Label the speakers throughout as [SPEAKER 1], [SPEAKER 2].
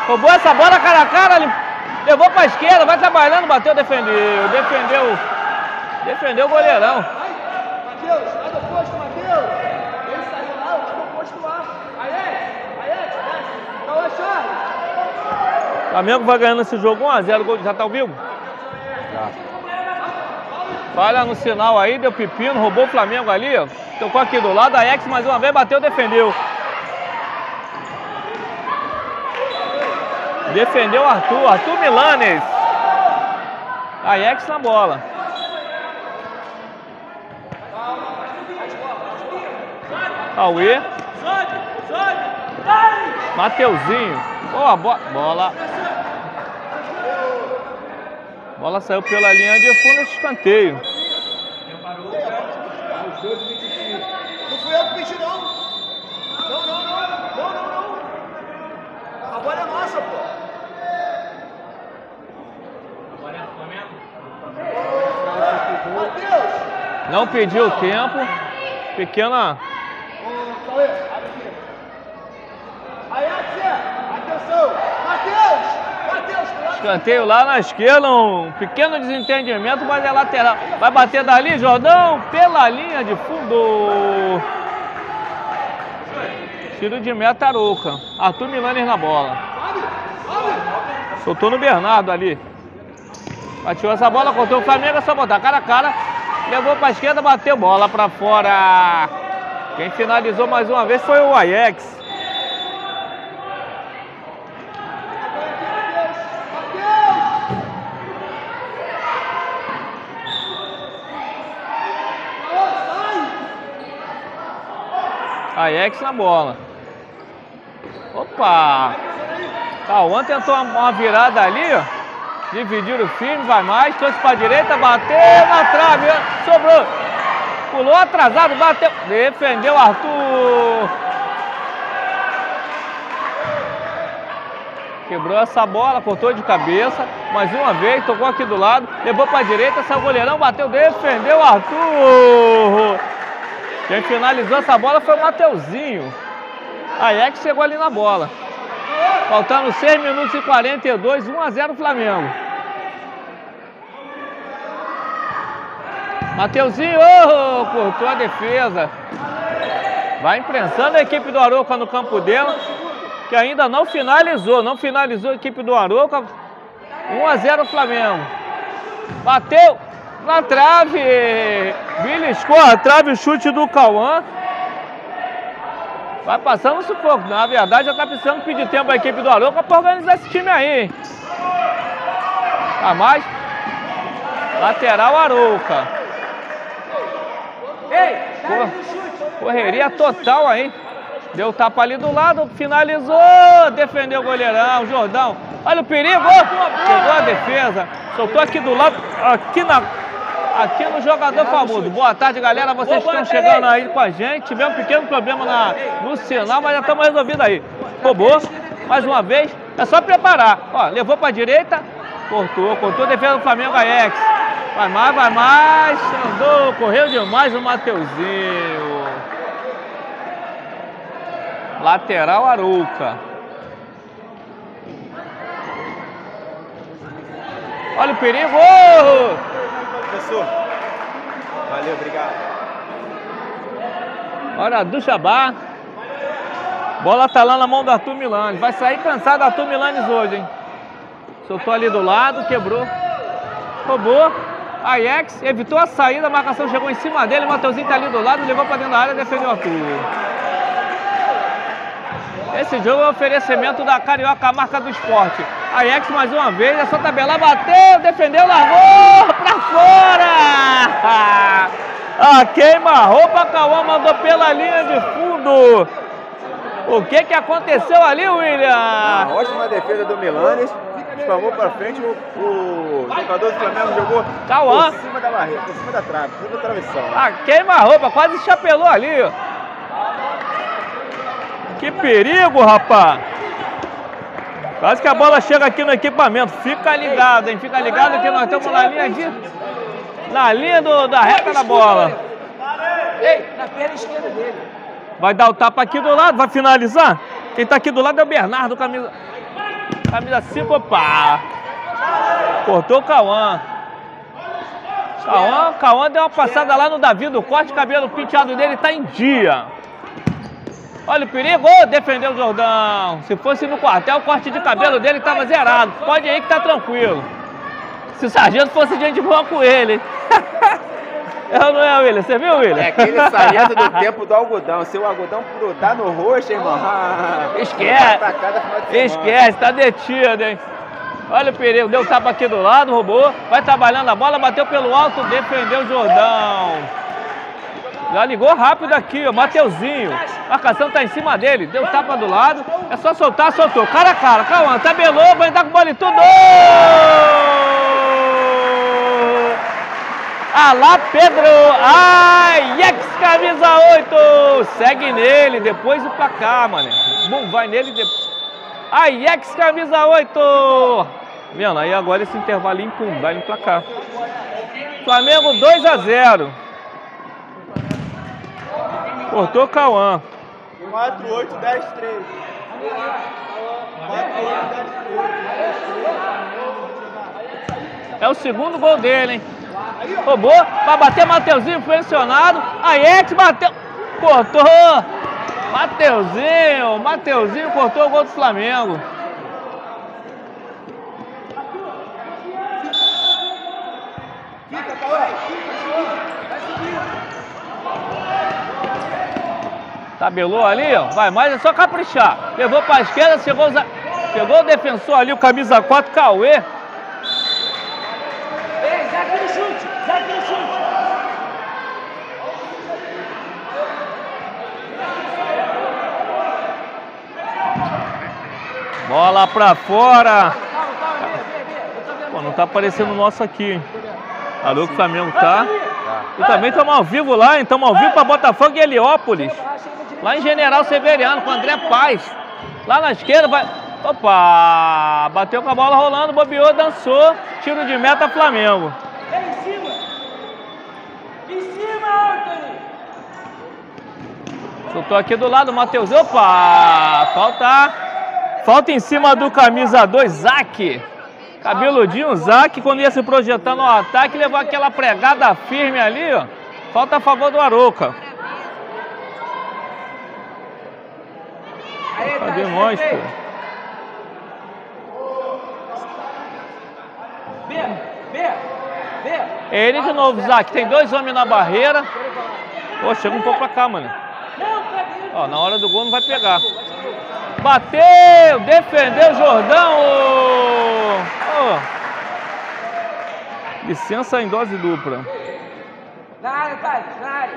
[SPEAKER 1] Roubou essa bola cara a cara, levou pra esquerda, vai trabalhando, bateu, defendeu. Defendeu o goleirão.
[SPEAKER 2] Matheus, lado oposto, Matheus. Ele saiu lá, lado oposto lá. Aiex, desce. Não é Charles.
[SPEAKER 1] Flamengo vai ganhando esse jogo 1 a 0, gol, já tá ao vivo? Já. Falha no sinal aí, deu pepino, roubou o Flamengo ali, ó. Tocou aqui do lado, Aiex mais uma vez, bateu, defendeu. Defendeu o Arthur Milanes. Aiex na bola. Cauê. Mateuzinho. Boa bola. Bola saiu pela linha de fundo, escanteio.
[SPEAKER 2] Não fui eu que pedi, não. Não. A bola é nossa, pô.
[SPEAKER 3] Agora é o Flamengo?
[SPEAKER 2] Matheus!
[SPEAKER 1] Não pediu tempo. Pequena.
[SPEAKER 2] Cauê, abre aqui. Aiex, atenção. Matheus!
[SPEAKER 1] Escanteio lá na esquerda, um pequeno desentendimento, mas é lateral. Vai bater dali, Jordão, pela linha de fundo. Tiro de meta, Arouca. Arthur Milanes na bola. Soltou no Bernardo ali. Bateu essa bola, cortou o Flamengo, é só botar cara a cara. Levou para a esquerda, bateu bola para fora. Quem finalizou mais uma vez foi o Aiex. Aiex na bola. Opa! Cauã tentou uma virada ali, ó. Dividir o firme, vai mais, trouxe para a direita, bateu na trave, sobrou. Pulou atrasado, bateu. Defendeu Arthur. Quebrou essa bola, cortou de cabeça. Mais uma vez, tocou aqui do lado. Levou para a direita, saiu o goleirão, bateu, defendeu Arthur. Quem finalizou essa bola foi o Mateuzinho. Aiex chegou ali na bola. Faltando 6 minutos e 42, 1 a 0 Flamengo. Mateuzinho, cortou a defesa. Vai imprensando a equipe do Arouca no campo dela, que ainda não finalizou. Não finalizou a equipe do Arouca. 1 a 0 Flamengo. Bateu na trave. Beliscou a trave, o chute do Cauã. Vai passando sufoco. Na verdade, já está precisando pedir tempo a equipe do Arouca para organizar esse time aí, hein? Tá mais. Lateral Arouca. Correria total aí. Deu tapa ali do lado, finalizou. Defendeu o goleirão, Jordão. Olha o perigo. Pegou a defesa. Soltou aqui do lado, aqui no jogador famoso. Boa tarde, galera. Vocês estão chegando aí com a gente. Tivemos um pequeno problema no sinal, mas já estamos resolvidos aí. Roubou, mais uma vez. É só preparar. Ó, levou para a direita. Cortou. Defesa do Flamengo, Aiex. Vai mais. Andou, correu demais o Mateuzinho. Lateral Arouca. Olha o perigo.
[SPEAKER 4] Professor, valeu, obrigado.
[SPEAKER 1] Olha do Jabá. Bola tá lá na mão do Arthur Milanes. Vai sair cansado o Arthur Milanes hoje, hein? Soltou ali do lado, quebrou. Roubou. Aiex evitou a saída, a marcação chegou em cima dele. O Mateuzinho tá ali do lado, levou pra dentro da área, defendeu o Arthur. Esse jogo é um oferecimento da Carioca, a marca do esporte. Aiex mais uma vez, é só tabelar, bateu, defendeu, largou pra fora! A queima-roupa, Cauã mandou pela linha de fundo. O que aconteceu ali, William?
[SPEAKER 4] Ótima defesa do Milanes, espalmou pra frente, o jogador do Flamengo jogou
[SPEAKER 1] Cauã
[SPEAKER 4] por cima da barreira, por cima da trave, por cima da travessão.
[SPEAKER 1] A queima-roupa, quase chapelou ali, ó. Que perigo, rapaz! Quase que a bola chega aqui no equipamento. Fica ligado, hein? Fica ligado que nós estamos na linha da reta da bola.
[SPEAKER 2] Ei, na perna esquerda dele.
[SPEAKER 1] Vai dar o tapa aqui do lado, vai finalizar. Quem tá aqui do lado é o Bernardo, camisa Camisa 5, opa! Cortou o Cauã. Cauã deu uma passada lá no Davi do corte, o cabelo penteado dele tá em dia. Olha o perigo, defendeu o Jordão. Se fosse no quartel, o corte de cabelo dele tava zerado. Pode ir que tá tranquilo. Se o sargento fosse gente boa com ele, hein? Eu não é, William? Você viu, William?
[SPEAKER 4] É aquele sargento do tempo do algodão. Se o algodão grudar no rosto, irmão.
[SPEAKER 1] Esquece, tá detido, hein? Olha o perigo, deu tapa aqui do lado, roubou. Vai trabalhando a bola, bateu pelo alto, defendeu o Jordão. Já ligou rápido aqui, ó, Mateuzinho. A marcação tá em cima dele, deu tapa do lado. É só soltar, soltou. Cara a cara, Cauã, tabelou, vai dar com bola e tudo. Alá, Pedro! Ai, ex-camisa 8! Segue nele, depois o placar, mano. Bum, vai nele depois. Ai, ex-camisa 8! Vendo? Aí agora esse intervalinho, pum, vai no placar. Flamengo 2-0. Cortou o Cauã.
[SPEAKER 4] 4-8-10-3. 4-8-10-3.
[SPEAKER 1] É o segundo gol dele, hein? Roubou, vai bater Mateuzinho pressionado. Aiex bateu, cortou. Mateuzinho cortou o gol do Flamengo. Tabelou ali, ó. Vai mais, é só caprichar. Levou pra esquerda, chegou o defensor ali, o camisa 4, Cauê. Bola pra fora. Pô, não tá aparecendo o nosso aqui, hein? Alô, que o Flamengo tá. E também estamos ao vivo lá, hein? Estamos ao vivo pra Botafogo e Heliópolis. Lá em General Severiano, com André Paz. Lá na esquerda vai... Opa! Bateu com a bola rolando, bobeou, dançou. Tiro de meta, Flamengo. Soltou aqui do lado, Matheus. Opa! Falta em cima do camisa 2, Zac. Cabeludinho, Zac, quando ia se projetar no ataque, levou aquela pregada firme ali, ó. Falta a favor do Arouca. Cadê nós, pô? Ele de novo, Zac. Tem dois homens na barreira. Pô, chega um pouco pra cá, mano. Ó, na hora do gol não vai pegar. Bateu, defendeu Jordão. Oh. Licença em dose dupla.
[SPEAKER 2] Na área, Thales, na área.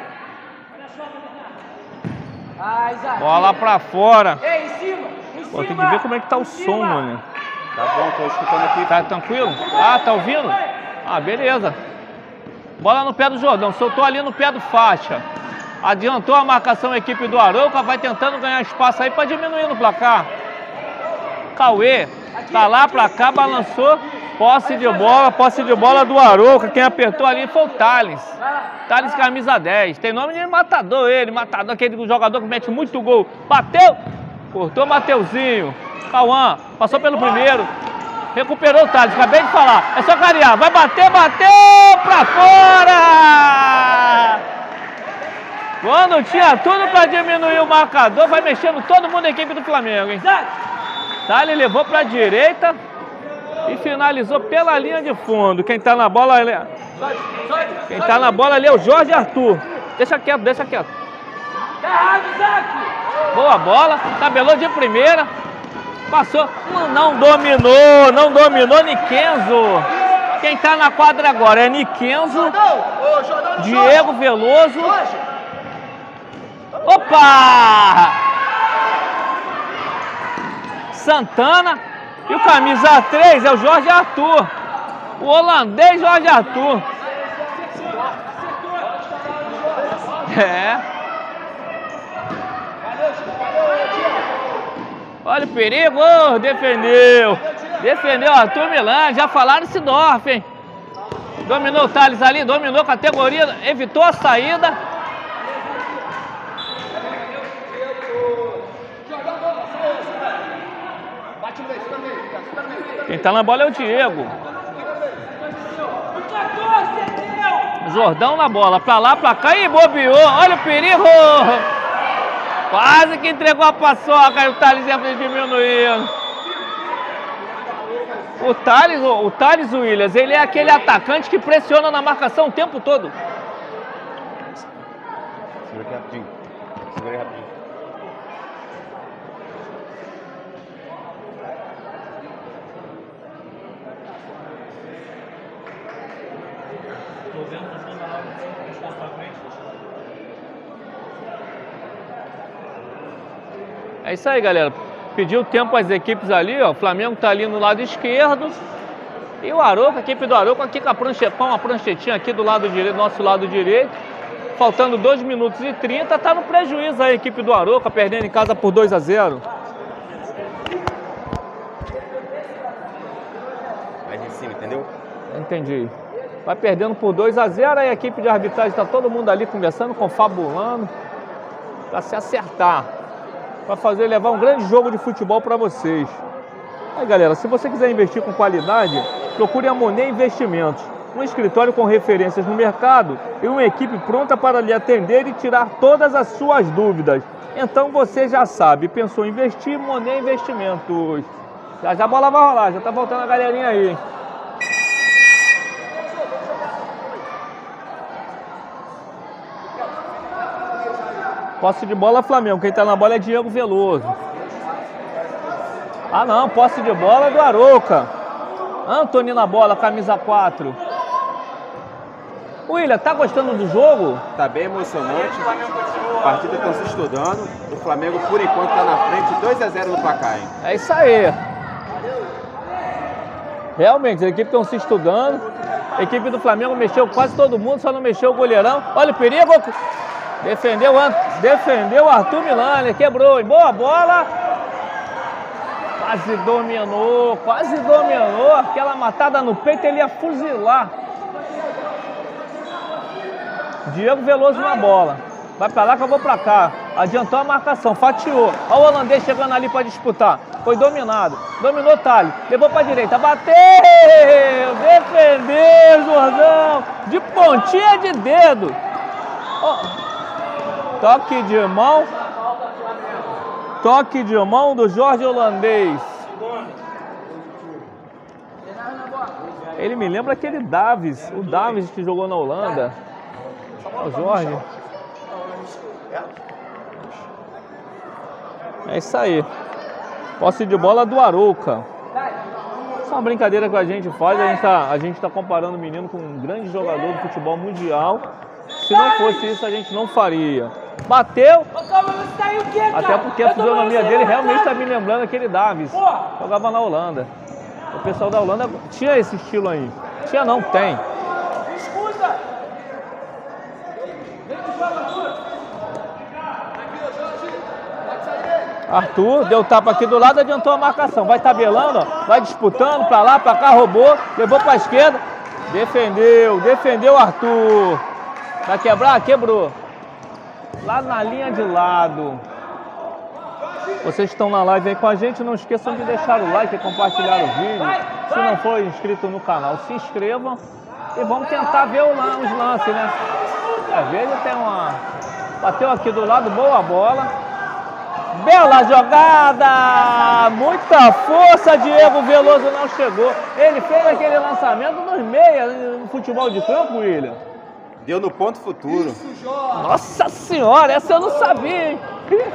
[SPEAKER 1] Bola pra fora.
[SPEAKER 2] Ei, em cima.
[SPEAKER 1] Pô, tem que ver como é que tá o som, mano.
[SPEAKER 4] Tá bom, tô escutando aqui.
[SPEAKER 1] Tá tranquilo? Ah, tá ouvindo? Ah, beleza. Bola no pé do Jordão, soltou ali no pé do faixa. Adiantou a marcação a equipe do Arouca, vai tentando ganhar espaço aí para diminuir no placar. Cauê, tá lá pra cá, balançou. Posse de bola do Arouca. Quem apertou ali foi o Thales. Thales, camisa 10. Tem nome de matador ele, matador, aquele jogador que mete muito gol. Bateu, cortou Mateuzinho. Cauã, passou pelo primeiro. Recuperou o Thales, acabei de falar. É só carear, vai bater, bateu pra fora! Quando tinha tudo para diminuir o marcador, vai mexendo todo mundo na equipe do Flamengo, hein? Thales levou para a direita e finalizou pela linha de fundo. Quem tá na bola ali, é o Jorge Arthur. Deixa quieto, deixa quieto.
[SPEAKER 2] Tá errado, Zac!
[SPEAKER 1] Boa bola, tabelou de primeira. Passou, não dominou Niquenzo. Quem tá na quadra agora é Niquenzo, Diego Veloso. Opa! Santana. E o camisa 3 é o Jorge Arthur. O holandês Jorge Arthur. É. Olha o perigo. Oh, defendeu Arthur Milan. Já falaram Sidorf, hein? Dominou o Thales ali, dominou a categoria, evitou a saída. Quem tá na bola é o Diego. Jordão na bola, pra lá, pra cá e bobeou. Olha o perigo! Quase que entregou a paçoca e o Thales ia diminuindo. O Thales Williams, ele é aquele atacante que pressiona na marcação o tempo todo.
[SPEAKER 4] Segura aqui rapidinho. Segura aí rapidinho.
[SPEAKER 1] É isso aí, galera. Pediu tempo às equipes ali, ó. O Flamengo tá ali no lado esquerdo. E o Arouca, a equipe do Arouca aqui com uma pranchetinha aqui do lado direito, nosso lado direito. Faltando 2 minutos e 30, tá no prejuízo aí a equipe do Arouca, perdendo em casa por 2-0.
[SPEAKER 4] Mais em cima, entendeu?
[SPEAKER 1] Entendi. Vai perdendo por 2-0, aí a equipe de arbitragem tá todo mundo ali conversando, confabulando. Pra se acertar. Para fazer levar um grande jogo de futebol para vocês. Aí, galera, se você quiser investir com qualidade, procure a Monet Investimentos, um escritório com referências no mercado e uma equipe pronta para lhe atender e tirar todas as suas dúvidas. Então você já sabe, pensou em investir, Monet Investimentos. Já a bola vai rolar, já tá voltando a galerinha aí, hein? Posse de bola Flamengo, quem tá na bola é Diego Veloso. Ah não, posse de bola do Arouca. Antony na bola, camisa 4. William, tá gostando do jogo?
[SPEAKER 4] Tá bem emocionante. A partida estão se estudando. O Flamengo, por enquanto, tá na frente, 2-0 no placar, hein?
[SPEAKER 1] É isso aí. Realmente, as equipes estão se estudando. A equipe do Flamengo mexeu quase todo mundo, só não mexeu o goleirão. Olha o perigo. Defendeu o Arthur Milani, quebrou. Boa bola. Quase dominou. Aquela matada no peito, ele ia fuzilar. Diego Veloso na bola. Vai pra lá que eu vou pra cá. Adiantou a marcação, fatiou. Olha o holandês chegando ali pra disputar. Foi dominado. Dominou o Thales. Levou pra direita. Bateu! Defendeu, Jordão. De pontinha de dedo. Oh. Toque de mão do Jorge Holandês. Ele me lembra aquele Davis. O Davis que jogou na Holanda. O Jorge. É isso aí. Posse de bola do Arouca. Isso é uma brincadeira que a gente faz. A gente tá comparando o menino com um grande jogador do futebol mundial. Se não fosse isso, a gente não faria. Bateu. Até porque a fisionomia dele realmente está me lembrando aquele Davis. Jogava na Holanda. O pessoal da Holanda tinha esse estilo aí. Tinha não, tem. Arthur deu tapa aqui do lado, adiantou a marcação. Vai tabelando, ó, vai disputando pra lá, pra cá, roubou, levou pra esquerda. Defendeu o Arthur. Vai quebrar? Quebrou. Lá na linha de lado. Vocês estão na live aí com a gente, não esqueçam de deixar o like e compartilhar o vídeo. Se não for inscrito no canal, se inscrevam. E vamos tentar ver os lances, né? Às vezes tem uma... Bateu aqui do lado, boa bola. Bela jogada! Muita força, Diego Veloso não chegou. Ele fez aquele lançamento nos meias no futebol de campo, William.
[SPEAKER 4] Deu no ponto futuro.
[SPEAKER 1] Nossa senhora, essa eu não sabia, hein?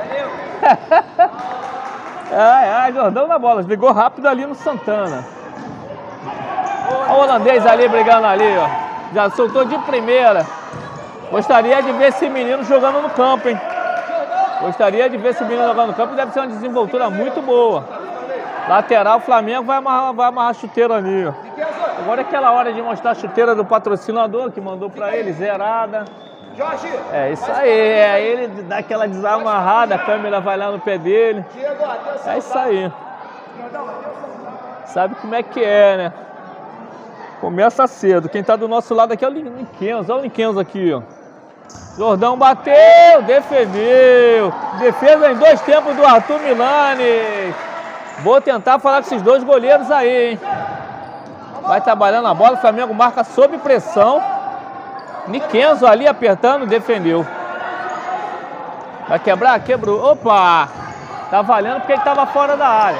[SPEAKER 1] Jordão na bola, ligou rápido ali no Santana. Olha o holandês ali brigando ali, ó. Já soltou de primeira. Gostaria de ver esse menino jogando no campo, hein? Gostaria de ver esse menino jogando no campo, deve ser uma desenvoltura muito boa. Lateral, Flamengo vai amarrar a chuteira ali, ó. Agora é aquela hora de mostrar a chuteira do patrocinador que mandou pra ele, zerada. É isso aí, aí ele dá aquela desamarrada, a câmera vai lá no pé dele. É isso aí. Sabe como é que é, né? Começa cedo. Quem tá do nosso lado aqui é o Linquenzo. Olha o Linquenzo aqui, ó. Jordão bateu, defendeu. Defesa em 2 tempos do Arthur Milani. Vou tentar falar com esses dois goleiros aí, hein? Vai trabalhando a bola, o Flamengo marca sob pressão. Niquenzo ali apertando, defendeu. Vai quebrar? Quebrou. Opa! Tá valendo porque ele estava fora da área.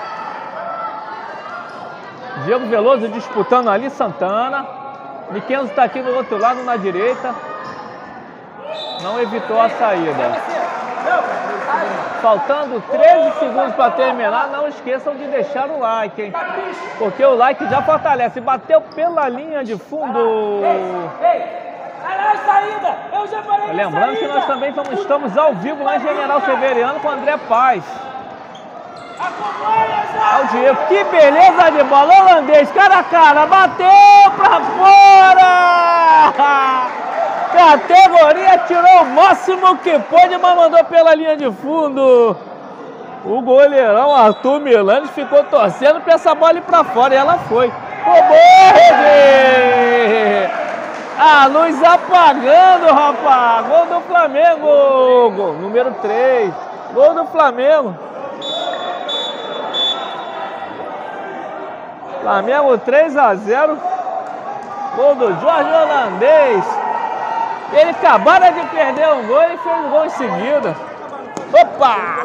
[SPEAKER 1] Diego Veloso disputando ali, Santana. Niquenzo está aqui do outro lado, na direita. Não evitou a saída. Faltando 13 segundos para terminar, não esqueçam de deixar o like, hein? Porque o like já fortalece. Bateu pela linha de fundo. Lembrando que nós também estamos ao vivo lá em General Severiano com André Paz. Olha o Diego, que beleza de bola, holandês, cara a cara, bateu pra fora! Categoria, tirou o máximo que pôde, mas mandou pela linha de fundo. O goleirão Arthur Milanes ficou torcendo pra essa bola ir pra fora e ela foi. Roubou, a luz apagando, rapaz. Gol do Flamengo. Gol número 3. Gol do Flamengo. Flamengo 3-0. Gol do Jorge Holandês. Ele acabara de perder um gol e fez um gol em seguida. Opa!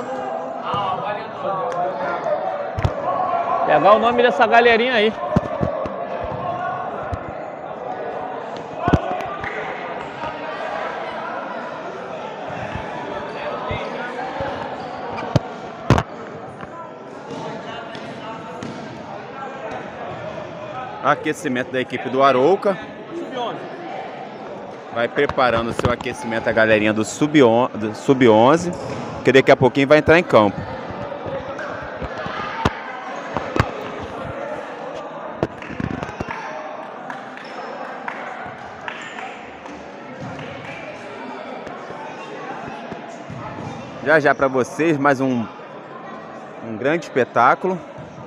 [SPEAKER 1] Pegar o nome dessa galerinha aí.
[SPEAKER 4] Aquecimento da equipe do Arouca. Vai preparando o seu aquecimento a galerinha do Sub-11, que daqui a pouquinho vai entrar em campo. Já já para vocês mais um grande espetáculo.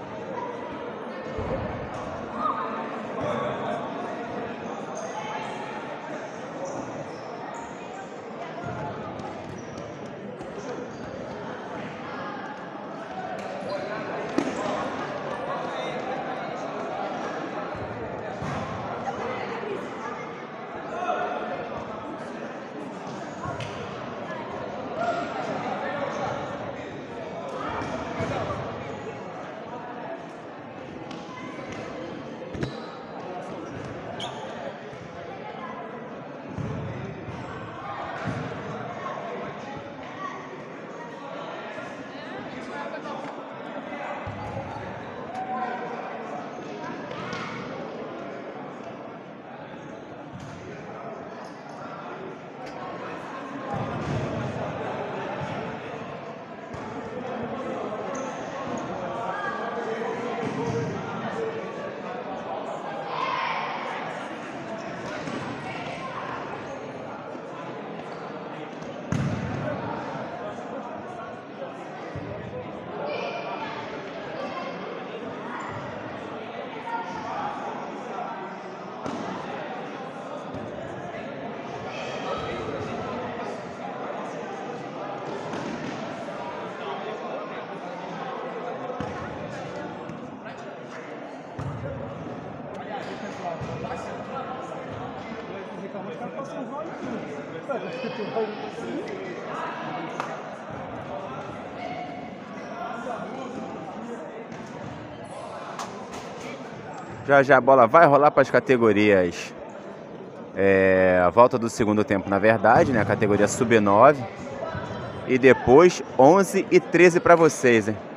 [SPEAKER 4] Já já a bola vai rolar para as categorias. A volta do segundo tempo, na verdade, né? A categoria Sub-9. E depois 11 e 13 para vocês, hein?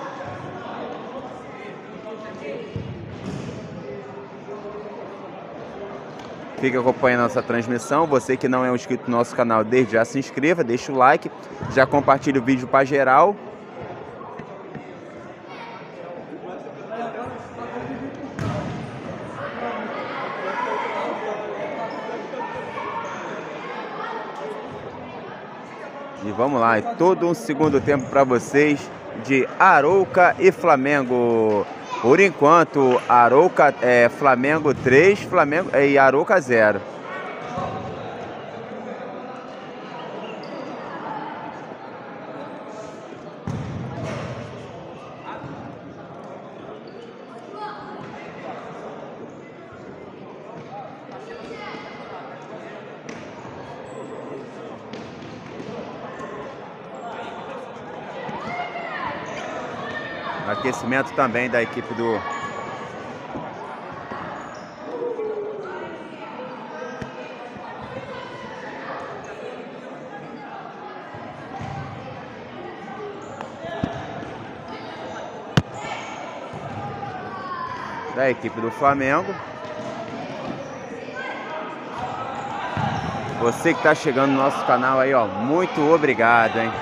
[SPEAKER 4] Fique acompanhando a nossa transmissão. Você que não é inscrito no nosso canal, desde já se inscreva, deixa o like, já compartilha o vídeo para geral. E vamos lá, todo um segundo tempo para vocês de Arouca e Flamengo. Por enquanto, Arouca Flamengo 3, Flamengo e Arouca 0. No aquecimento também da equipe do... da equipe do Flamengo. Você que está chegando no nosso canal aí, ó, muito obrigado, hein?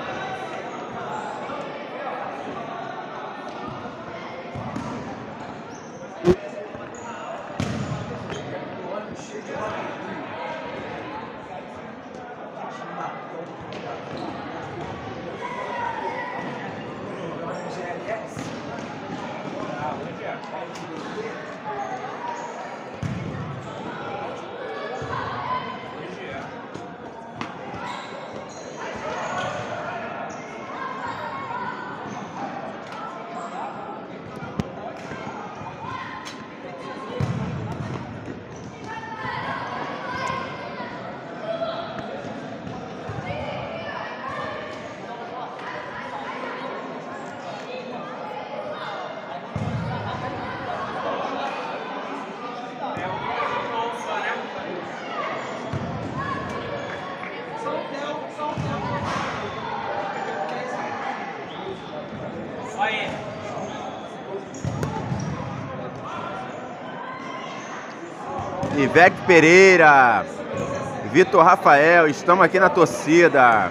[SPEAKER 4] Ivete Pereira, Vitor Rafael, estamos aqui na torcida.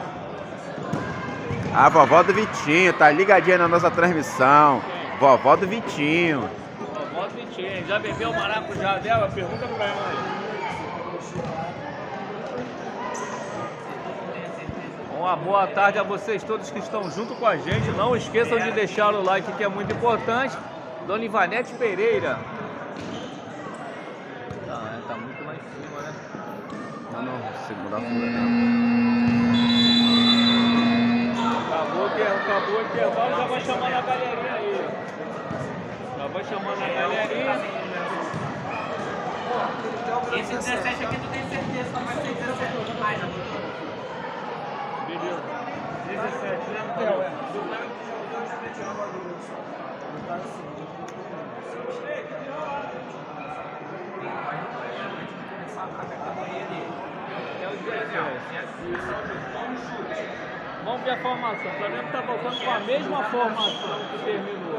[SPEAKER 4] A vovó do Vitinho, tá ligadinha na nossa transmissão. Vovó do Vitinho.
[SPEAKER 1] Vovó do Vitinho, já bebeu o maracujá dela? Pergunta pra ela aí. Uma boa tarde a vocês todos que estão junto com a gente. Não esqueçam de deixar o like, que é muito importante. Dona Ivanete Pereira. Tá muito lá em cima, né?
[SPEAKER 4] Não, segura a fura.
[SPEAKER 1] Acabou o intervalo, já vai chamando a galerinha aí. Já vai chamando a galerinha.
[SPEAKER 3] Esse 17 aqui tu tem certeza, não vai ser 17 mais, né?
[SPEAKER 1] Beleza. 17, né? Vamos ver a formação. O Flamengo está voltando com a mesma formação que terminou.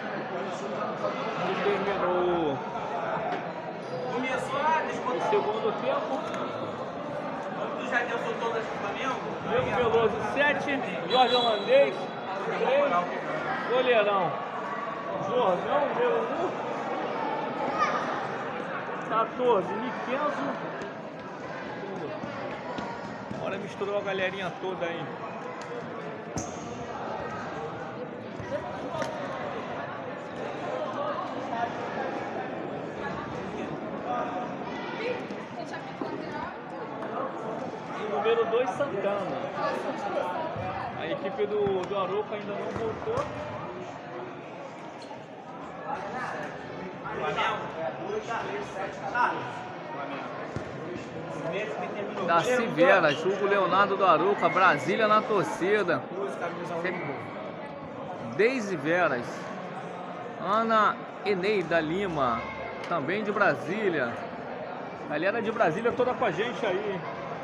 [SPEAKER 3] Começou a disputa.
[SPEAKER 1] O segundo tempo.
[SPEAKER 3] Tu já deu todas do Flamengo?
[SPEAKER 1] Diego Veloso 7, Jorge Holandês 3, goleirão Jordão, número 1, 14, Niquenzo. Agora misturou a galerinha toda aí. Número 2, Santana. A equipe do Arouca ainda não voltou. Darcy Veras, Hugo Leonardo do Arouca, Brasília na torcida. Deise Veras, Ana Eneida Lima, também de Brasília. Galera de Brasília toda com a gente aí.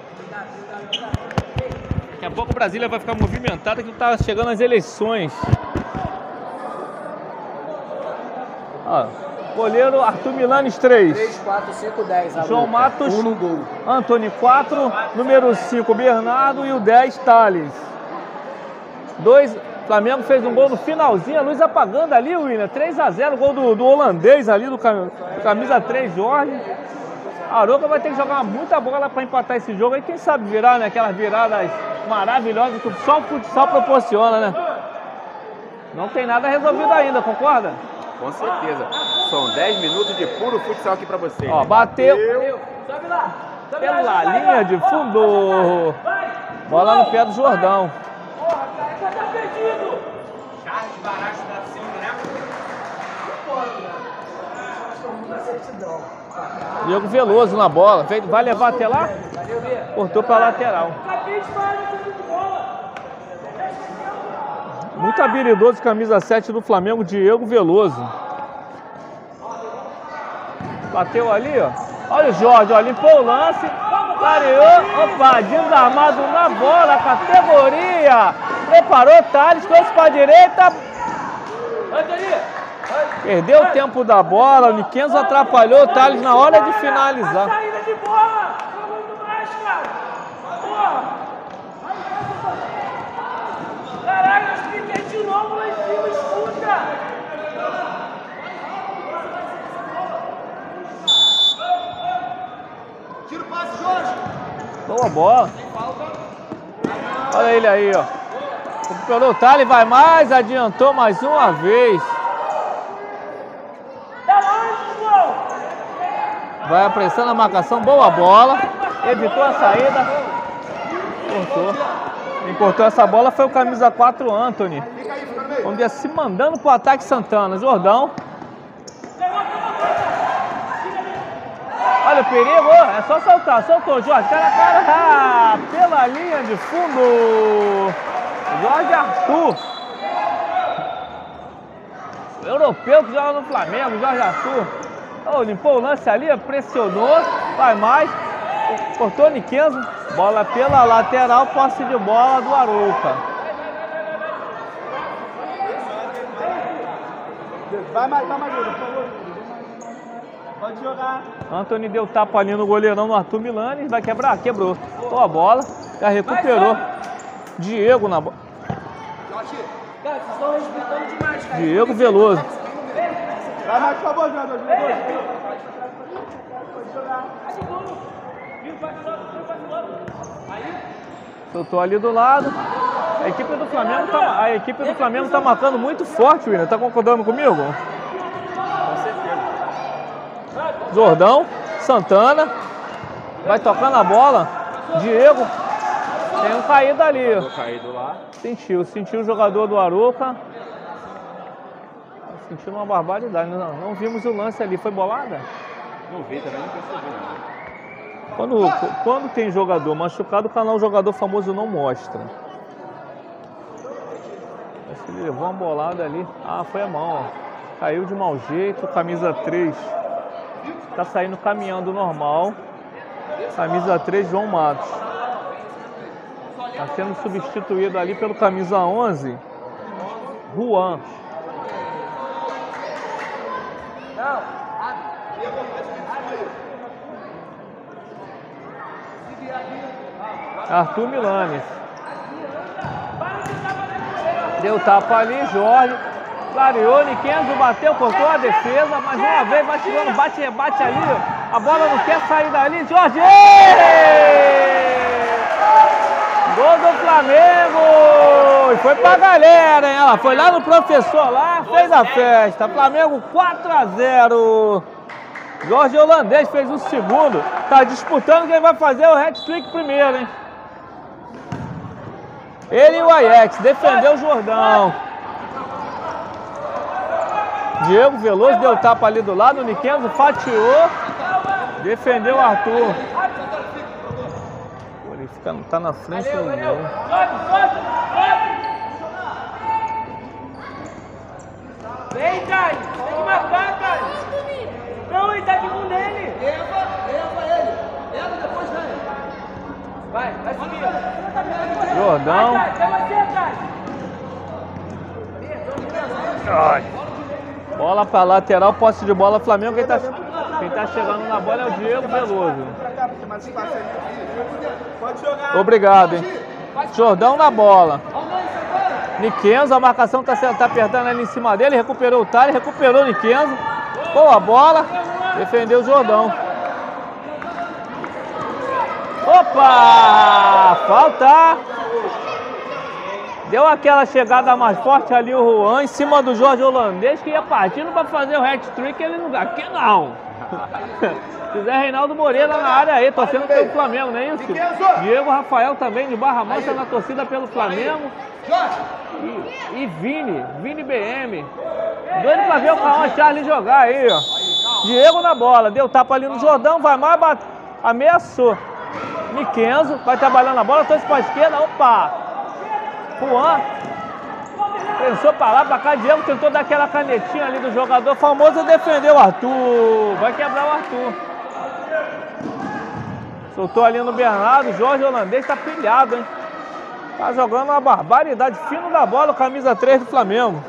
[SPEAKER 1] Daqui a pouco Brasília vai ficar movimentada, que tá chegando as eleições. Ó, goleiro Arthur Milanes 3.
[SPEAKER 2] 3, 4, 5, 10.
[SPEAKER 1] João Matos
[SPEAKER 2] 1 no gol.
[SPEAKER 1] Antônio 4, número 5 Bernardo e o 10 Thales. 2, Flamengo fez um gol no finalzinho, a luz apagando ali, William. 3-0, gol do holandês ali, do camisa 3 Jorge. A Arouca vai ter que jogar muita bola para empatar esse jogo aí, quem sabe virar, né? Aquelas viradas maravilhosas que só o futsal proporciona, né? Não tem nada resolvido ainda, concorda?
[SPEAKER 4] Com certeza. São 10 minutos de puro futsal aqui pra vocês.
[SPEAKER 1] Ó, bateu pela linha de fundo. Bola no pé do Jordão.
[SPEAKER 3] Charles Baracho da Silva, né?
[SPEAKER 1] Diego Veloso na bola. Vai levar até lá? Cortou pra lateral. Muito habilidoso, camisa 7 do Flamengo, Diego Veloso. Bateu ali, ó. Olha o Jorge, ó, limpou o lance. Clareou. Opa, desarmado na bola, categoria. Preparou, Thales, trouxe para a direita. Perdeu o tempo da bola, o Niquenzo atrapalhou o Thales na hora de finalizar.
[SPEAKER 3] Saída de bola! Muito mais, cara! Porra! Caralho, acho que tem de novo lá em cima, escuta!
[SPEAKER 2] Tira o passe, Jorge.
[SPEAKER 1] Boa bola. Olha ele aí, ó. Recuperou o Thales, vai mais, adiantou mais uma vez. Vai apressando a marcação, boa bola. Evitou a saída. Cortou. Quem cortou essa bola foi o camisa 4, Anthony. Vamos ver, se mandando pro ataque Santana. Jordão. Olha o perigo, é só soltar, soltou, Jorge, cara a cara, pela linha de fundo, Jorge Arthur, o europeu que joga no Flamengo, Jorge Arthur, oh, limpou o lance ali, pressionou, vai mais, cortou Niquenzo, bola pela lateral, posse de bola do Arouca.
[SPEAKER 2] Vai mais, por favor. Pode jogar.
[SPEAKER 1] Anthony deu tapa ali no goleirão no Arthur Milani, vai quebrar, quebrou. Boa bola, já recuperou. Diego na bola.
[SPEAKER 3] Cara, vocês estão respeitando demais, cara.
[SPEAKER 1] Diego Veloso.
[SPEAKER 2] Vai mais, por favor, jogador.
[SPEAKER 1] Soltou ali do lado. A equipe do Flamengo tá marcando muito forte, William. Tá concordando comigo? Jordão, Santana, vai tocando a bola, Diego, tem um caído ali, sentiu o jogador do Arouca, sentiu uma barbaridade, não vimos o lance ali, foi bolada?
[SPEAKER 4] Não vi, também não percebi.
[SPEAKER 1] Quando tem jogador machucado, o canal Jogador Famoso não mostra. Acho que ele levou uma bolada ali, foi a mão, ó. Caiu de mau jeito, camisa 3. Tá saindo caminhando normal. Camisa 3, João Matos. Tá sendo substituído ali pelo camisa 11, Juan. Arthur Milani. Deu tapa ali, Jorge. Clareou, Niquenzo bateu, cortou a defesa, mais uma vez vai tirando, bate-rebate ali, ó. A bola não quer sair dali, Jorge! Gol do Flamengo! E foi pra galera, hein? Ela foi lá no professor lá, fez a festa. Flamengo 4-0. Jorge Holandês fez o segundo. Tá disputando quem vai fazer o hat-trick primeiro, hein? Ele e o Ajax, defendeu o Jordão. Diego Veloso deu tapa ali do lado, o Niquenzo fatiou, defendeu o Arthur. Ele tá na frente do gol.
[SPEAKER 3] Vem, Thales, tem que marcar, Thales. Não, ele tá de mão nele.
[SPEAKER 2] Leva ele. Leva, depois vem.
[SPEAKER 3] Vai subir.
[SPEAKER 1] Jordão.
[SPEAKER 3] Vai, Thales, é você, Thales.
[SPEAKER 1] Bola para lateral, posse de bola, Flamengo. Quem tá chegando na bola é o Diego Veloso. Obrigado, hein? Jordão na bola. Niquenzo, a marcação tá apertando ali em cima dele. Recuperou o Thales, recuperou o Niquenzo. Boa bola, defendeu o Jordão. Opa! Falta! Deu aquela chegada mais forte ali o Juan em cima do Jorge Holandês, que ia partindo para fazer o hat-trick, ele não... Aqui não! José Reinaldo Moreira na área aí, torcendo pelo Flamengo, não é isso? Diego Rafael também de Barra Mansa na torcida pelo Flamengo. E Vini BM. Doido pra ver o Cauã Charles jogar aí, ó. Diego na bola, deu tapa ali no Jordão, vai mais, ameaçou. Niquenzo, vai trabalhando a bola, trouxe pra esquerda, opa! Juan. Pensou pra lá, pra cá, Diego tentou dar aquela canetinha ali do jogador famoso e defendeu o Arthur. Vai quebrar o Arthur. Soltou ali no Bernardo, Jorge Holandês tá pilhado, hein? Tá jogando uma barbaridade, fino da bola, o camisa 3 do Flamengo.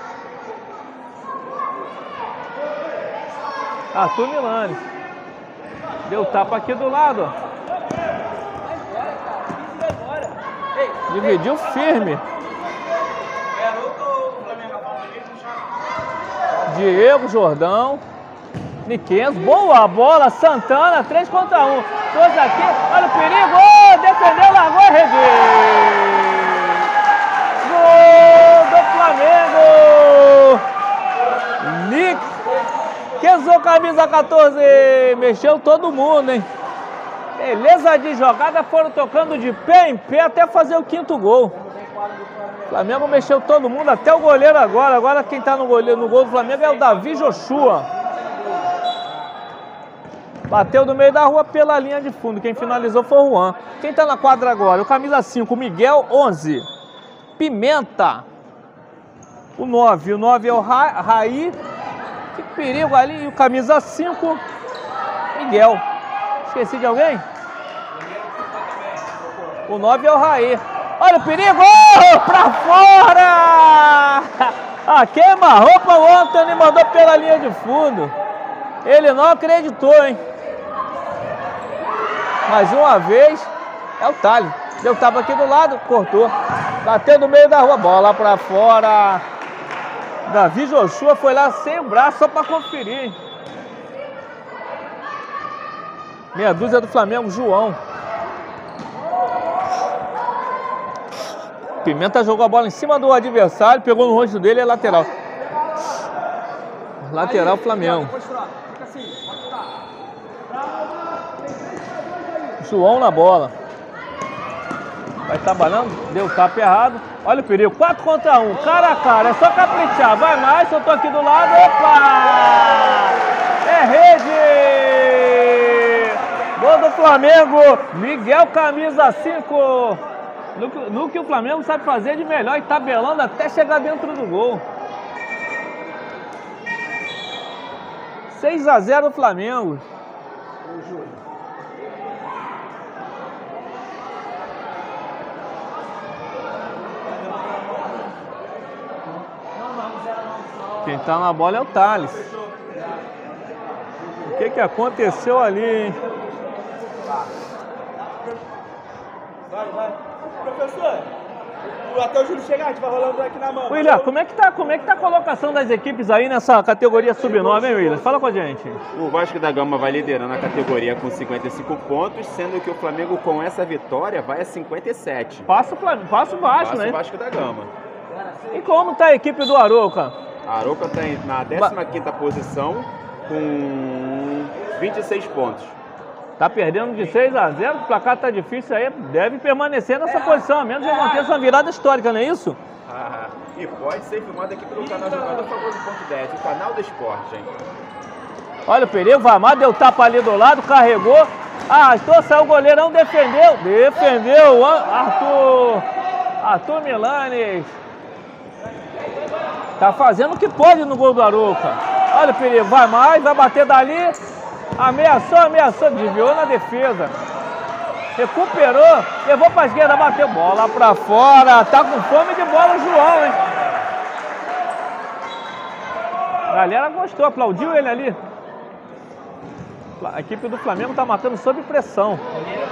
[SPEAKER 1] Arthur Milani. Deu tapa aqui do lado, ó. Dividiu firme. Diego, Jordão. Niquenzo, boa bola, Santana, 3 contra 1. Dois aqui, olha o perigo, defendeu, largou a rede. Gol do Flamengo. Niquenzo, camisa 14, mexeu todo mundo, hein? Beleza de jogada, foram tocando de pé em pé até fazer o 5º gol. O Flamengo mexeu todo mundo, até o goleiro agora. Agora quem tá no gol do Flamengo é o Davi Joshua. Bateu do meio da rua pela linha de fundo. Quem finalizou foi o Juan. Quem tá na quadra agora? O camisa 5, Miguel, 11. Pimenta. O 9. O 9 é o Raí. Que perigo ali. E o camisa 5, Miguel. Esqueci de alguém? O 9 é o Raí. Olha o perigo! Pra fora! A queima-roupa, o Antony mandou pela linha de fundo. Ele não acreditou, hein? Mais uma vez, é o Thales. Deu tapa aqui do lado, cortou. Bateu no meio da rua, bola pra fora. Davi Joshua foi lá sem o braço só pra conferir, hein? Meia dúzia do Flamengo, João. Pimenta jogou a bola em cima do adversário, pegou no rosto dele, é lateral. Lateral Flamengo. João na bola. Vai trabalhando, deu tapa errado. Olha o perigo, 4 contra 1, cara a cara, é só caprichar. Vai mais, eu tô aqui do lado, opa! É rede! Gol do Flamengo, Miguel, camisa 5. No que o Flamengo sabe fazer de melhor e tabelando até chegar dentro do gol. 6-0 Flamengo. Quem tá na bola é o Thales. O que aconteceu ali, hein?
[SPEAKER 2] Vai. Professor, até o Júlio chegar, a gente vai rolando aqui na mão.
[SPEAKER 1] William, como é que tá a colocação das equipes aí nessa categoria sub-9, hein, William? Fala com a gente.
[SPEAKER 4] O Vasco da Gama vai liderando a categoria com 55 pontos, sendo que o Flamengo com essa vitória vai a 57.
[SPEAKER 1] Passa o Vasco, né?
[SPEAKER 4] Passa o Vasco da Gama.
[SPEAKER 1] E como tá a equipe do Arouca?
[SPEAKER 4] A Arouca está na 15ª posição com 26 pontos.
[SPEAKER 1] Tá perdendo de 6-0, o placar tá difícil aí, deve permanecer nessa posição, a menos que aconteça uma virada histórica, não é isso?
[SPEAKER 4] E pode ser filmado aqui pelo canal Jogador Famoso.10, o canal do esporte, hein?
[SPEAKER 1] Olha o perigo, vai mais, deu tapa ali do lado, carregou, arrastou, saiu o goleirão, defendeu, Arthur Milani. Tá fazendo o que pode no gol do Arouca. Olha o perigo, vai mais, vai bater dali. Ameaçou, desviou na defesa. Recuperou, levou pra esquerda, bateu. Bola pra fora, tá com fome de bola o João, hein? A galera gostou, aplaudiu ele ali. A equipe do Flamengo tá matando sob pressão.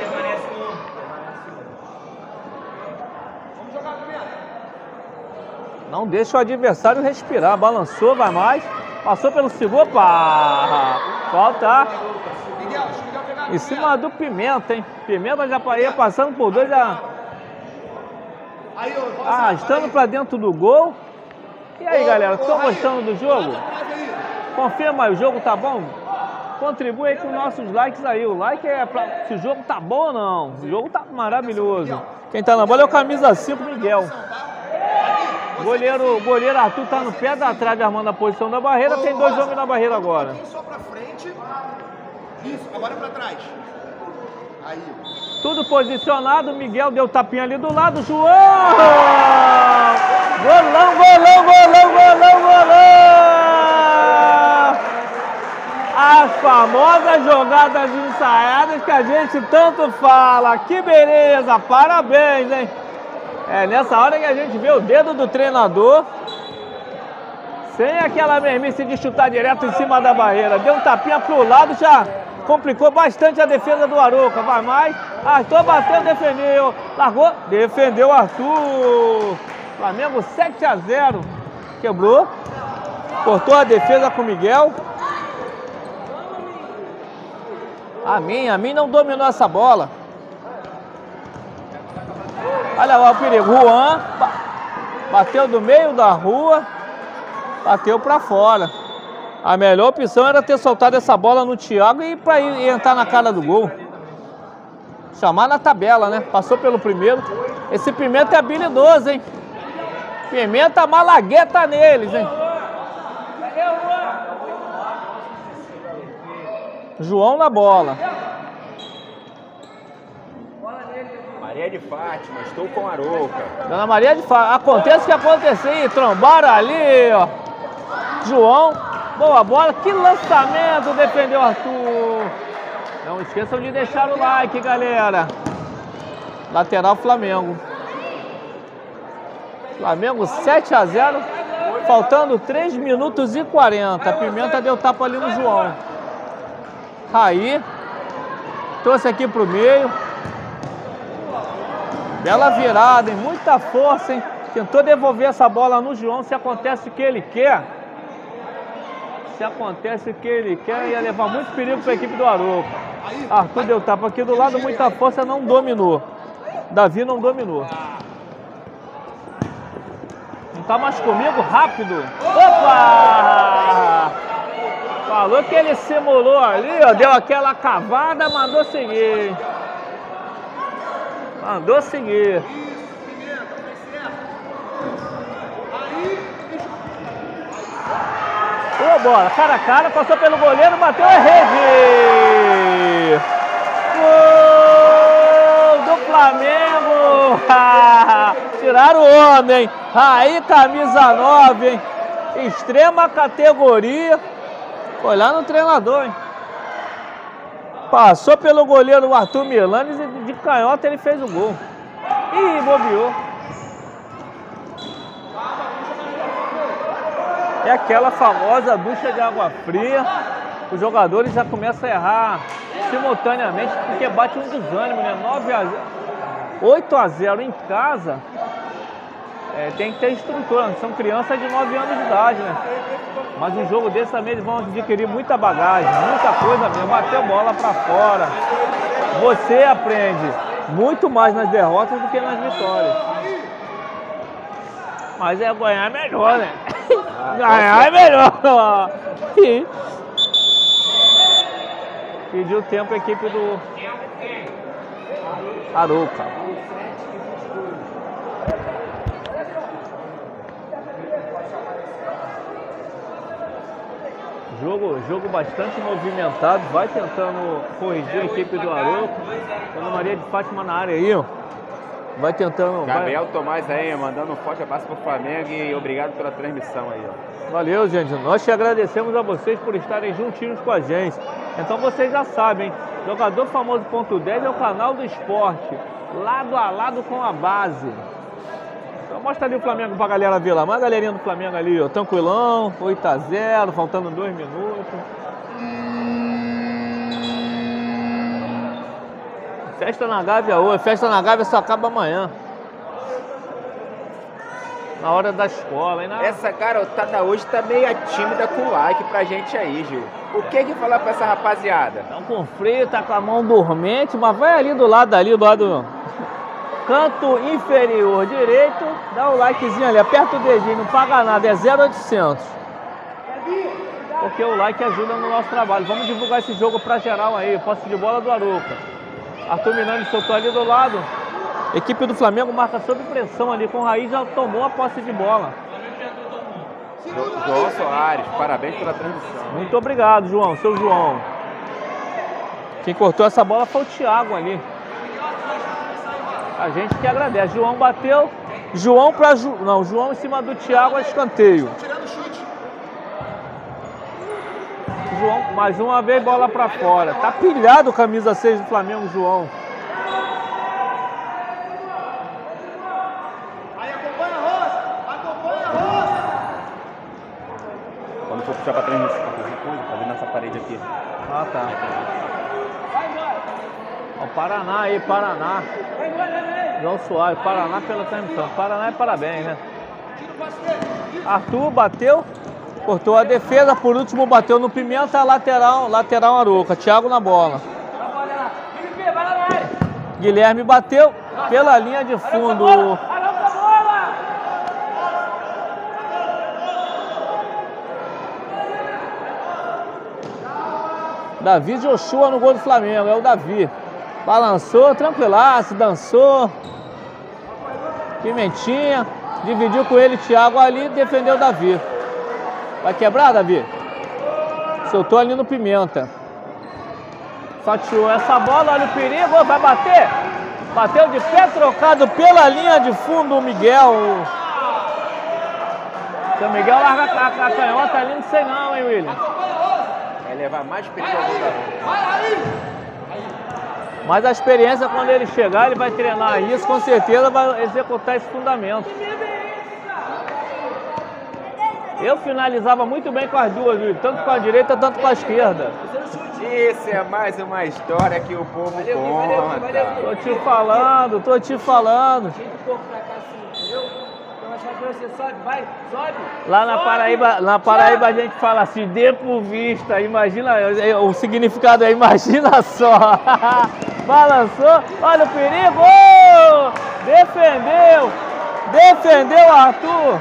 [SPEAKER 1] Não deixa o adversário respirar. Balançou, vai mais. Passou pelo segundo. Opa! Falta. Em cima do Pimenta, hein? Pimenta já ia passando por dois, já arrastando pra dentro do gol. E aí, galera, estão gostando do jogo? Confirma aí, o jogo tá bom? Contribui aí com nossos likes aí. O like é pra se o jogo tá bom ou não. O jogo tá maravilhoso. Quem tá na bola é o camisa 5, Miguel. Goleiro Arthur tá no pé da trave armando a posição da barreira. Tem dois homens na barreira agora.
[SPEAKER 2] Só pra frente. Isso, agora pra trás. Aí.
[SPEAKER 1] Tudo posicionado. Miguel deu tapinha ali do lado. João! Golão, golão, golão, golão, golão! As famosas jogadas ensaiadas que a gente tanto fala. Que beleza, parabéns, hein? É nessa hora que a gente vê o dedo do treinador. Sem aquela mermice de chutar direto em cima da barreira. Deu um tapinha pro lado, já complicou bastante a defesa do Arouca. Vai mais. Arthur bateu, defendeu. Largou, defendeu Arthur. Flamengo 7-0. Quebrou. Cortou a defesa com o Miguel. A mim não dominou essa bola. Olha lá o perigo. Juan bateu do meio da rua. Bateu para fora. A melhor opção era ter soltado essa bola no Thiago e para entrar na cara do gol. Chamar na tabela, né? Passou pelo primeiro. Esse Pimenta é habilidoso, hein? Pimenta malagueta neles, hein? João na bola.
[SPEAKER 4] Maria de Fátima, estou com a Arouca.
[SPEAKER 1] Dona Maria de Fátima. Acontece o que acontecer. Trombaram ali, ó. João. Boa bola. Que lançamento. Defendeu Arthur. Não esqueçam de deixar o like, galera. Lateral Flamengo. Flamengo 7-0. Faltando 3 minutos e 40. A Pimenta deu tapa ali no João. Raí. Trouxe aqui pro meio. Bela virada, hein? Muita força, hein? Tentou devolver essa bola no João. Se acontece o que ele quer. Se acontece o que ele quer, ia levar muito perigo para a equipe do Arouca. Arthur deu tapa aqui do lado, muita força, não dominou. Davi não dominou. Não tá mais comigo? Rápido. Opa! Falou que ele simulou ali, ó. Deu aquela cavada, mandou seguir. Mandou seguir. Boa bola, cara a cara, passou pelo goleiro, bateu a rede. Gol do Flamengo. Tiraram o homem. Aí, camisa 9, hein? Extrema categoria. Foi lá no treinador, hein? Passou pelo goleiro Arthur Milanes e de canhota ele fez o gol. Ih, bobeou. É aquela famosa ducha de água fria. Os jogadores já começam a errar simultaneamente porque bate um desânimo, né? 8-0 em casa. Tem que ter estrutura. São crianças de 9 anos de idade, né? Mas um jogo desse também eles vão adquirir muita bagagem, muita coisa mesmo. Bater bola pra fora. Você aprende muito mais nas derrotas do que nas vitórias. Mas ganhar é melhor, né? Ganhar é melhor. Pediu tempo a equipe do Arouca. Jogo bastante movimentado, vai tentando corrigir a equipe do Arouca. Dona Maria de Fátima na área aí, ó. Vai tentando.
[SPEAKER 4] Gabriel Tomás aí, mandando um forte abraço pro Flamengo e obrigado pela transmissão aí, ó.
[SPEAKER 1] Valeu, gente. Nós te agradecemos a vocês por estarem juntinhos com a gente. Então vocês já sabem, Jogador Famoso.10 é o canal do esporte, lado a lado com a base. Então mostra ali o Flamengo pra galera ver lá. Mas a galerinha do Flamengo ali, ó, tranquilão, 8-0, faltando 2 minutos. Festa na Gávea hoje, festa na Gávea só acaba amanhã. Na hora da escola, hein?
[SPEAKER 4] Essa garotada hoje tá meio tímida com o like pra gente aí, Gil. O que falar pra essa rapaziada?
[SPEAKER 1] Estão com frio, tá com a mão dormente, mas vai ali do lado canto inferior direito, dá o likezinho ali, aperta o dedinho, não paga nada, é 0800. Porque o like ajuda no nosso trabalho. Vamos divulgar esse jogo pra geral aí, posse de bola do Arouca. Arthur Milanes soltou ali do lado. Equipe do Flamengo marca sob pressão ali, com o Raí já tomou a posse de bola.
[SPEAKER 4] João Soares, parabéns pela transmissão.
[SPEAKER 1] Muito obrigado, João, seu João. Quem cortou essa bola foi o Thiago ali. A gente que agradece. João bateu, João para não, João em cima do Thiago, é escanteio.
[SPEAKER 2] Tirando o chute.
[SPEAKER 1] João, mais uma vez, bola para fora. Tá pilhado o camisa 6 do Flamengo, João.
[SPEAKER 2] Aí acompanha a Rosa. Acompanha a Rosa.
[SPEAKER 4] Quando for puxar pra transmissão, tá vendo essa parede aqui.
[SPEAKER 1] Ah, tá. Ó, Paraná aí, Paraná. João Soares, Paraná pela transmissão. Paraná é parabéns, né? Arthur bateu, cortou a defesa, por último bateu no Pimenta, lateral Arouca. Thiago na bola. Guilherme bateu pela linha de fundo. Davi Joshua no gol do Flamengo, é o Davi. Balançou, tranquilaço, dançou. Pimentinha, dividiu com ele, Thiago ali, defendeu o Davi. Vai quebrar, Davi? Soltou ali no Pimenta. Fatiou essa bola, olha o perigo, vai bater. Bateu de pé, trocado pela linha de fundo o Miguel. Seu Miguel larga a canhota ali, não sei não, hein, William?
[SPEAKER 4] Vai levar mais perigo ao gol.
[SPEAKER 1] Mas a experiência, quando ele chegar, ele vai treinar isso, com certeza vai executar esse fundamento. Eu finalizava muito bem com as duas, William, tanto com a direita, tanto com a esquerda.
[SPEAKER 4] Isso é mais uma história que o povo conta.
[SPEAKER 1] Tô te falando. Lá na Paraíba a gente fala assim, dê por vista, imagina, o significado é imagina só. Balançou, olha o perigo, defendeu Arthur.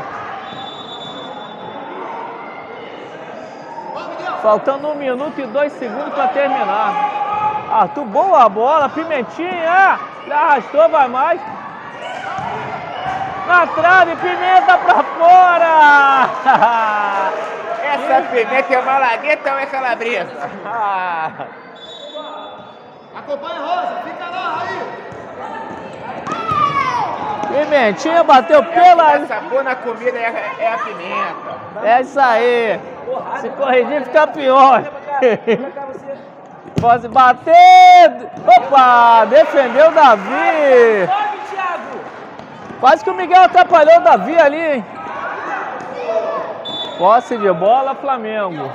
[SPEAKER 1] Faltando 1 minuto e 2 segundos para terminar. Arthur, boa bola, Pimentinha, arrastou, vai mais. Na trave, Pimenta pra fora!
[SPEAKER 4] Essa Pimenta é malagueta ou é calabresa?
[SPEAKER 2] Acompanha a Rosa. Fica lá, aí.
[SPEAKER 1] Pimentinha bateu pela...
[SPEAKER 4] Essa boa na comida é a pimenta.
[SPEAKER 1] É isso aí. Se corrigir, fica pior. Pode bater. Opa, defendeu o Davi. Quase que o Miguel atrapalhou o Davi ali, hein? Posse de bola, Flamengo.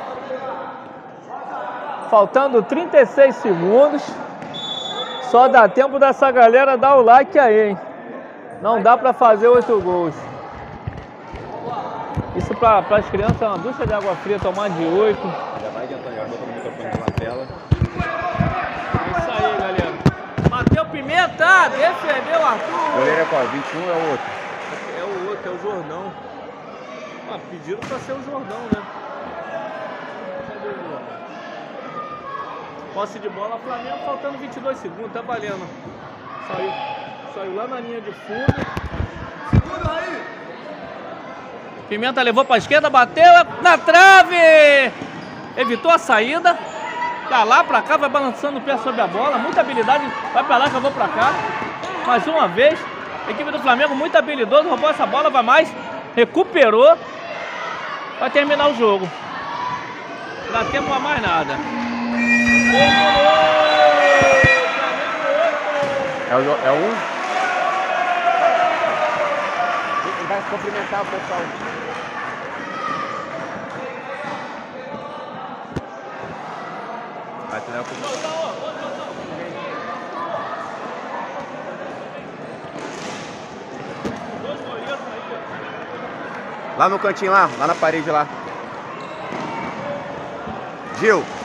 [SPEAKER 1] Faltando 36 segundos. Só dá tempo dessa galera dar o like aí, hein? Não dá pra fazer 8 gols. Isso pra as crianças é uma ducha de água fria, tomar de 8.
[SPEAKER 4] Já vai adiantando, já botou o microfone na tela.
[SPEAKER 1] É isso aí, galera. Bateu Pimenta, defendeu o Arthur.
[SPEAKER 4] Goleiro é qual? 21 é o outro?
[SPEAKER 1] É o outro, é o Jordão. Ah, pediram pra ser o Jordão, né? Cadê o Jordão? Posse de bola, Flamengo, faltando 22 segundos, tá valendo. Saiu lá na linha de fundo.
[SPEAKER 2] Segura aí.
[SPEAKER 1] Pimenta levou pra esquerda, bateu na trave! Evitou a saída. Tá lá pra cá, vai balançando o pé sobre a bola. Muita habilidade, vai pra lá que eu vou pra cá. Mais uma vez, a equipe do Flamengo muito habilidoso, roubou essa bola, vai mais. Recuperou. Vai terminar o jogo. Não dá tempo a mais nada.
[SPEAKER 4] É um? Vai cumprimentar o pessoal. Vai treinar com... Lá no cantinho lá na parede lá. Gil.